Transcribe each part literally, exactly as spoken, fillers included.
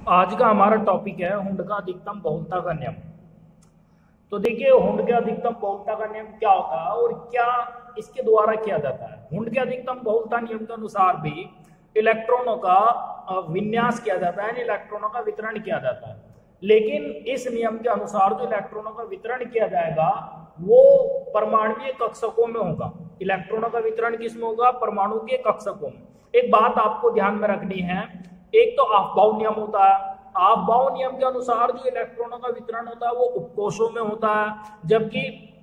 आज का हमारा टॉपिक है हुंड का अधिकतम बहुलता का नियम। तो देखिए, हुंड के अधिकतम बहुलता का नियम क्या होता है और क्या इसके द्वारा किया जाता है। हुंड के अधिकतम बहुलता नियम के अनुसार भी इलेक्ट्रॉनों का अ, विन्यास किया जाता है, यानी इलेक्ट्रॉनों का वितरण किया जाता है। लेकिन इस नियम के अनुसार जो इलेक्ट्रॉनों का वितरण किया जाएगा वो परमाणुीय कक्षकों में होगा। इलेक्ट्रॉनों का वितरण किस में होगा? परमाणु के कक्षकों में। एक बात आपको ध्यान में रखनी है, एक तो अफबाउ नियम होता है। अफबाउ नियम के अनुसार जो इलेक्ट्रॉनों का वितरण होता है वो उपकोषों में होता है, जबकि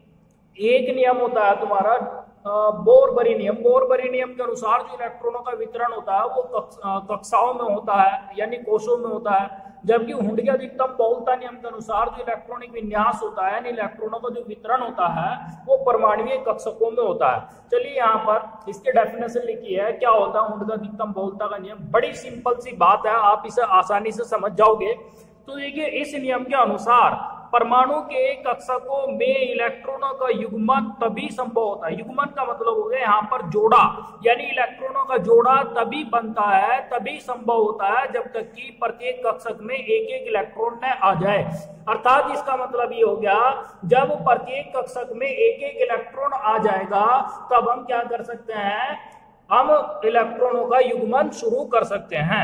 एक नियम होता है तुम्हारा बोरबरी नियम। बोरबरी नियम के अनुसार जो इलेक्ट्रॉनों का वितरण होता है वो कक्ष, कक्षाओं में होता है, यानी कोषों में होता है। जबकि हुंड के अधिकतम बहुलता नियम के अनुसार जो इलेक्ट्रॉनिक विन्यास होता है, यानी इलेक्ट्रॉनों का जो वितरण होता है वो परमाणुीय कक्षकों में होता है। चलिए यहाँ पर इसकी डेफिनेशन लिखी है, क्या होता है हुंड का अधिकतम बहुलता का नियम। बड़ी सिंपल सी बात है, आप इसे आसानी से समझ जाओगे। तो देखिए, इस नियम के अनुसार परमाणु के कक्षकों में इलेक्ट्रॉनों का युग्मन तभी संभव होता है। युग्मन का मतलब हो गया यहाँ पर जोड़ा, यानी इलेक्ट्रॉनों का जोड़ा तभी बनता है, तभी संभव होता है जब तक कि प्रत्येक कक्षक में एक एक इलेक्ट्रॉन न आ जाए। अर्थात इसका मतलब ये हो गया, जब प्रत्येक कक्षक में एक एक इलेक्ट्रॉन आ जाएगा तब हम क्या कर सकते हैं, हम इलेक्ट्रॉनों का युग्मन शुरू कर सकते हैं।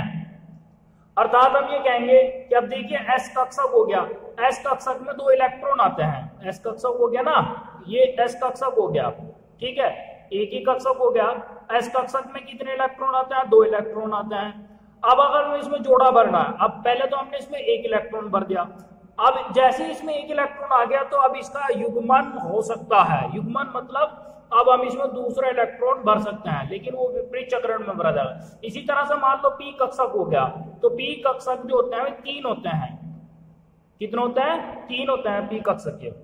अर्थात हम ये कहेंगे कि अब देखिए एस कक्षक हो गया, एस कक्षक में दो इलेक्ट्रॉन आते हैं। एस कक्षक हो गया ना, ये एस कक्षक हो गया, ठीक है, एक ही कक्षक हो गया। एस कक्षक में कितने इलेक्ट्रॉन आते हैं? दो इलेक्ट्रॉन आते हैं। अब अगर हमें इसमें जोड़ा भरना है, अब पहले तो हमने इसमें एक इलेक्ट्रॉन भर दिया, अब जैसे ही इसमें एक इलेक्ट्रॉन आ गया तो अब इसका युग्मन हो सकता है। युग्मन मतलब अब हम इसमें दूसरा इलेक्ट्रॉन भर सकते हैं, लेकिन वो विपरीत चक्रण में भरा जाएगा। इसी तरह से मान लो पी कक्षक हो गया, तो पी कक्षक जो होते हैं वे तीन होते हैं। कितने होते हैं? तीन होते हैं पी कक्षक के,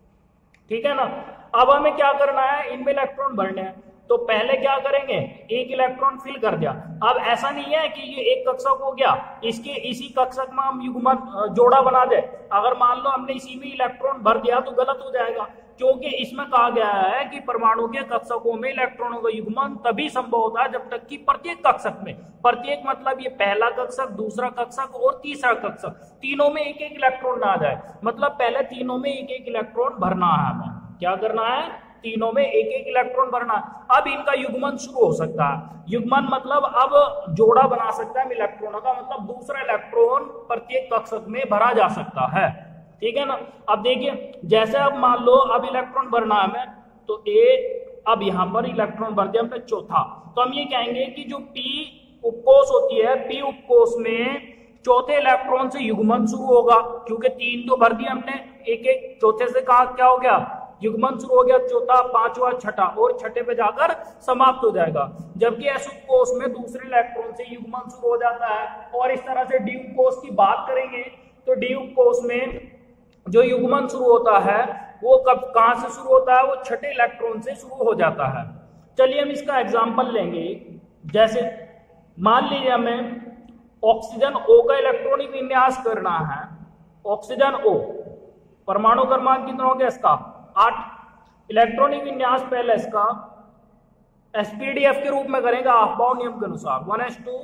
ठीक है ना। अब हमें क्या करना है, इनमें इलेक्ट्रॉन भरने हैं। तो पहले क्या करेंगे, एक इलेक्ट्रॉन फिल कर दिया। अब ऐसा नहीं है कि ये एक कक्षक हो गया, इसके इसी कक्षक में हम युग्मन जोड़ा बना दे। अगर मान लो हमने इसी में इलेक्ट्रॉन भर दिया तो गलत हो जाएगा, क्योंकि इसमें कहा गया है कि परमाणु के कक्षकों में इलेक्ट्रॉनों का युग्मन तभी संभव होता है जब तक कि प्रत्येक कक्षक में, प्रत्येक मतलब ये पहला कक्षक, दूसरा कक्षक और तीसरा कक्षक, तीनों में एक एक इलेक्ट्रॉन ना आ जाए। मतलब पहले तीनों में एक एक इलेक्ट्रॉन भरना है। हमें क्या करना है? तीनों में एक एक इलेक्ट्रॉन भरना। अब इनका युग्मन शुरू हो सकता है। युग्मन मतलब अब जोड़ा बना सकता है इलेक्ट्रॉनों का, मतलब दूसरा इलेक्ट्रॉन प्रत्येक कक्षक में भरा जा सकता है, ठीक है ना। अब देखिए, जैसे अब मान लो अब इलेक्ट्रॉन भरना है हमें, तो ए अब यहां पर इलेक्ट्रॉन भर दिया हमने चौथा, तो हम ये कहेंगे कि जो पी उपकोष होती है, पी उपकोष में चौथे इलेक्ट्रॉन से युग्मन शुरू होगा, क्योंकि तीन तो भर दिए हमने, एक एक चौथे से कहा क्या हो गया, युग्मन शुरू हो गया। चौथा, पांचवा, छठा, और छठे पे जाकर समाप्त हो जाएगा। जबकि एस उपकोष में दूसरे इलेक्ट्रॉन से युग्मन शुरू हो जाता है। और इस तरह से डी उपकोष की बात करेंगे तो डी उपकोष में जो युग्मन शुरू होता है वो कब कहां से शुरू होता है, वो छठे इलेक्ट्रॉन से शुरू हो जाता है। चलिए हम इसका एग्जांपल लेंगे। जैसे मान लीजिए हमें ऑक्सीजन ओ का इलेक्ट्रॉनिक विन्यास करना है। ऑक्सीजन ओ परमाणु क्रमांक कितना हो गया इसका? आठ। इलेक्ट्रॉनिक विन्यास पहले इसका एसपीडीएफ के रूप में करेंगे अफबाउ नियम के अनुसार, one s two,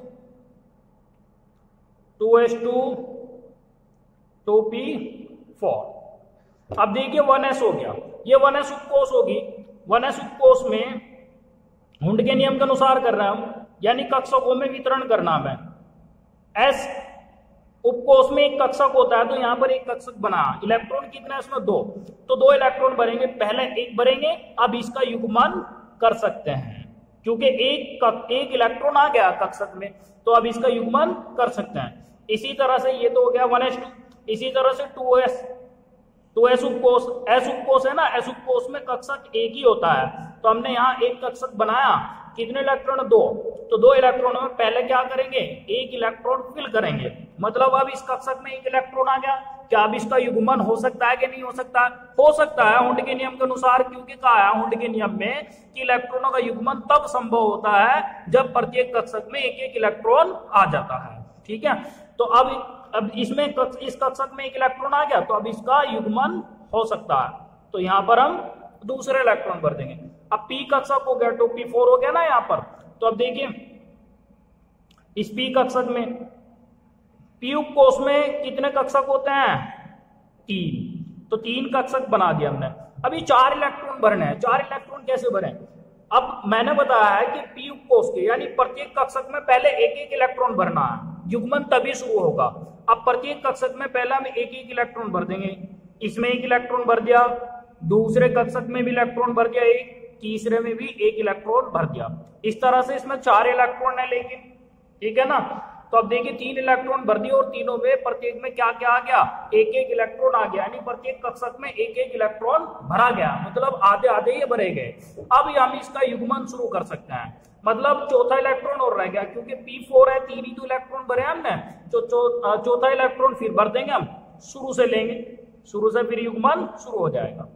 two s two, two p four. अब देखिए वन एस हो गया, ये वन एस उपकोष होगी। वन एस उपकोष में हुंड के नियम के अनुसार कर रहे हैं हम, यानी कक्षकों में वितरण करना है। एस उपकोष में एक कक्षक होता है, तो यहां पर एक कक्षक बना। इलेक्ट्रॉन कितना है इसमें? दो, तो दो इलेक्ट्रॉन भरेंगे, पहले एक भरेंगे, अब इसका युग्मन कर सकते हैं, क्योंकि एक एक इलेक्ट्रॉन आ गया कक्षक में, तो अब इसका युग्मन कर सकते हैं। इसी तरह से ये तो हो गया वन एस टू। इसी तरह से टू एस, टू एस उपकोष, एस उपकोष है ना, एस उपकोष में कक्षक एक ही होता है, तो हमने यहाँ एक कक्षक बनाया। कितने इलेक्ट्रॉन? दो, तो दो इलेक्ट्रॉनों में पहले क्या करेंगे, एक इलेक्ट्रॉन फिल करेंगे। मतलब अब इस कक्षक में एक इलेक्ट्रॉन आ गया, क्या अब इसका युग्मन हो सकता है कि नहीं हो सकता? हो सकता है हुंड के नियम के अनुसार, क्योंकि कहा है हुंड के नियम में कि इलेक्ट्रॉनों का युग्मन तब संभव होता है जब प्रत्येक कक्षक में एक एक इलेक्ट्रॉन आ जाता है, ठीक है। तो अब अब इसमें इस कक्षक में एक इलेक्ट्रॉन आ गया, तो अब इसका युग्मन हो सकता है, तो यहां पर हम दूसरे इलेक्ट्रॉन भर देंगे। अब पी कक्षक हो गया, तो पी फोर हो गया ना यहाँ पर। तो अब देखिए इस पी कक्षक में पी उप कोष में कितने कक्षक होते हैं? तीन। तो तीन कक्षक बना दिया हमने। अभी चार इलेक्ट्रॉन भरने हैं। चार इलेक्ट्रॉन कैसे भरें? अब मैंने बताया है कि पी उप कोष के यानी प्रत्येक कक्षक में पहले एक एक इलेक्ट्रॉन भरना है, युग्मन तभी शुरू होगा। अब प्रत्येक कक्षक में पहले हम एक एक इलेक्ट्रॉन भर देंगे। इसमें एक इलेक्ट्रॉन भर दिया, दूसरे कक्षक में भी इलेक्ट्रॉन भर दिया एक, तीसरे में भी एक इलेक्ट्रॉन भर दिया। इस तरह से इसमें चार इलेक्ट्रॉन है लेकिन, ठीक है ना। तो अब देखिए तीन इलेक्ट्रॉन भर दिए और तीनों में प्रत्येक में क्या क्या आ गया? एक एक इलेक्ट्रॉन आ गया, यानी प्रत्येक कक्षक में एक एक इलेक्ट्रॉन भरा गया, मतलब आधे आधे ये भरे गए। अब हम इसका युग्मन शुरू कर सकते हैं, मतलब चौथा इलेक्ट्रॉन और रह गया, क्योंकि पी फोर है, तीन ही तो इलेक्ट्रॉन भरे हमने, तो चौ, चौथा इलेक्ट्रॉन फिर भर देंगे हम, शुरू से लेंगे, शुरू से फिर युग्मन शुरू हो जाएगा,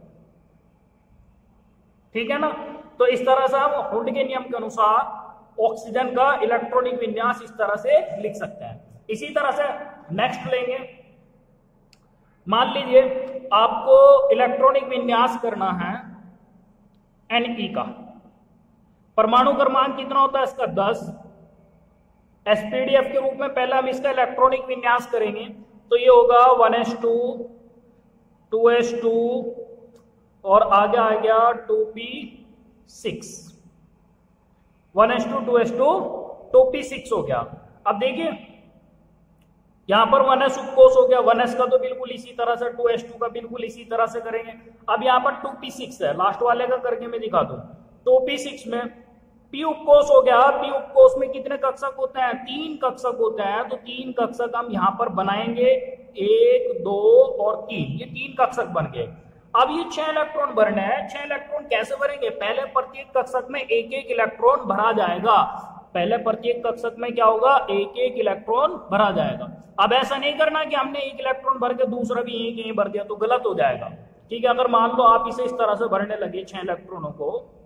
ठीक है ना। तो इस तरह से हम हुंड के नियम के अनुसार ऑक्सीजन का इलेक्ट्रॉनिक विन्यास इस तरह से लिख सकते हैं। इसी तरह से नेक्स्ट लेंगे, मान लीजिए आपको इलेक्ट्रॉनिक विन्यास करना है एनई का, परमाणु क्रमांक कितना होता है इसका? दस। एसपीडीएफ के रूप में पहले हम इसका इलेक्ट्रॉनिक विन्यास करेंगे, तो ये होगा one s two, two s two और आगे आ गया two p six, one s two, two s two, two p six हो गया। अब देखिए यहां पर वन एस उपकोष हो गया, वन एस का तो बिल्कुल इसी तरह से, टू एस टू का बिल्कुल इसी तरह से करेंगे। अब यहां पर टू पी सिक्स है, लास्ट वाले का करके मैं दिखा दूं। टू पी सिक्स में पी उपकोष हो गया, पी उपकोष में कितने कक्षक होते हैं? तीन कक्षक होते हैं, तो तीन कक्षक हम यहां पर बनाएंगे, एक, दो और तीन, ये तीन कक्षक बन गए। अब ये छह इलेक्ट्रॉन भरने हैं। छह इलेक्ट्रॉन कैसे भरेंगे? पहले प्रत्येक कक्षक में एक एक इलेक्ट्रॉन भरा जाएगा, पहले प्रत्येक कक्षक में क्या होगा? एक एक इलेक्ट्रॉन भरा जाएगा। अब ऐसा नहीं करना कि हमने एक इलेक्ट्रॉन भर के दूसरा भी एक यहीं भर दिया, तो गलत हो जाएगा, ठीक है। अगर मान लो आप इसे इस तरह से भरने लगे छह इलेक्ट्रॉनों को,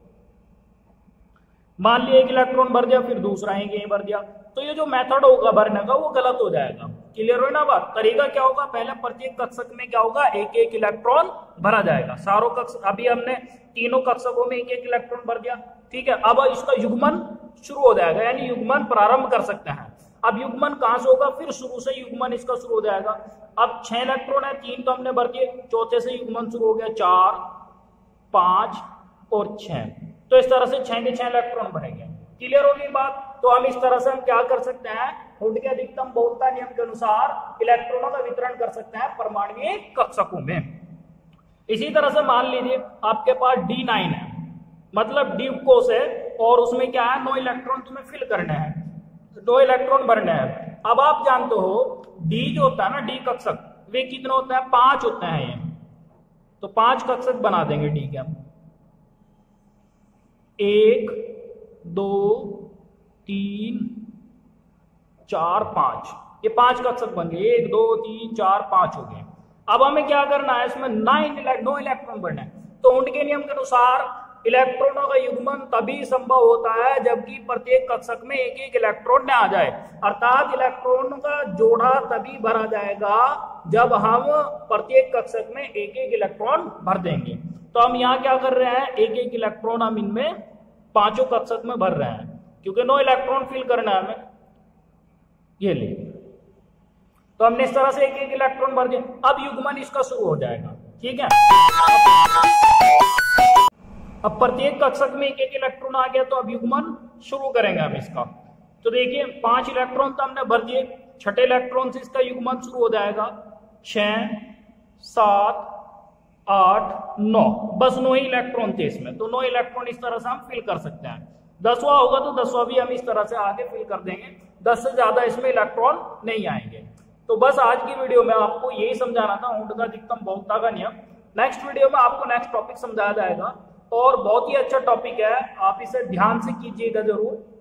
मान लिया एक इलेक्ट्रॉन भर दिया फिर दूसरा एक यहीं भर दिया, तो ये जो मेथड होगा भरने का वो गलत हो जाएगा। क्लियर हो ना बात? तरीका क्या होगा? पहले प्रत्येक कक्षक में क्या होगा? एक एक इलेक्ट्रॉन भरा जाएगा। सारों कक्ष अभी हमने तीनों कक्षकों में एक एक इलेक्ट्रॉन भर दिया, ठीक है। अब इसका युग्मन शुरू हो जाएगा, यानी युग्मन प्रारंभ कर सकते हैं। अब युग्मन कहां से होगा? फिर शुरू से युग्मन इसका शुरू हो जाएगा। अब छह इलेक्ट्रॉन है, तीन तो हमने भर दिए, चौथे से युग्मन शुरू हो गया, चार, पांच और छह। तो इस तरह से छह के छह इलेक्ट्रॉन भरेंगे। क्लियर होगी बात? तो हम इस तरह से हम क्या कर सकते हैं? हुंड के अधिकतम बहुलता नियम के अनुसार इलेक्ट्रॉनों का वितरण कर सकते हैं परमाणुीय कक्षकों में। इसी तरह से मान लीजिए आपके पास डी नाइन है, मतलब डी उपकोष है, और उसमें क्या है? नौ इलेक्ट्रॉन तुम्हें फिल करने हैं, दो इलेक्ट्रॉन भरने हैं। अब आप जानते हो डी जो होता है ना, डी कक्षक, वे कितने होते हैं? पांच होते हैं ये, तो पांच कक्षक बना देंगे डी के हम। एक, दो, तीन, चार, पांच, ये पांच कक्षक बन गए, एक, दो, तीन, चार, पांच हो गए। अब हमें क्या करना है? इसमें नाइन नौ इलेक्ट्रॉन भरना है। तो हुंड के नियम के अनुसार इलेक्ट्रॉनों का युग्मन तभी संभव होता है जबकि प्रत्येक कक्षक में एक एक इलेक्ट्रॉन न आ जाए, अर्थात इलेक्ट्रॉन का जोड़ा तभी भरा जाएगा जब हम प्रत्येक कक्षक में एक एक इलेक्ट्रॉन भर देंगे। तो हम यहाँ क्या कर रहे हैं? एक एक इलेक्ट्रॉन हम इनमें पांचों कक्षक में भर रहे हैं, क्योंकि नौ इलेक्ट्रॉन फिल करना है हमें। ये ले, तो हमने इस तरह से एक एक इलेक्ट्रॉन भर दिया। अब युग्मन इसका शुरू हो जाएगा, ठीक है। अब प्रत्येक कक्षक में एक एक इलेक्ट्रॉन आ गया, तो अब युग्मन शुरू करेंगे हम इसका। तो देखिए पांच इलेक्ट्रॉन तो हमने भर दिए, छठे इलेक्ट्रॉन से इसका युग्मन शुरू हो जाएगा। छह, सात, आठ, नौ, बस नौ ही इलेक्ट्रॉन थे इसमें, तो नौ इलेक्ट्रॉन इस तरह से हम फिल कर सकते हैं। दसवां होगा तो दसवां भी हम इस तरह से आगे फिल कर देंगे, दस से ज्यादा इसमें इलेक्ट्रॉन नहीं आएंगे। तो बस आज की वीडियो में आपको यही समझाना था, हुंड का अधिकतम बहुलता का नियम। नेक्स्ट वीडियो में आपको नेक्स्ट टॉपिक समझाया जाएगा, और बहुत ही अच्छा टॉपिक है, आप इसे ध्यान से कीजिएगा जरूर।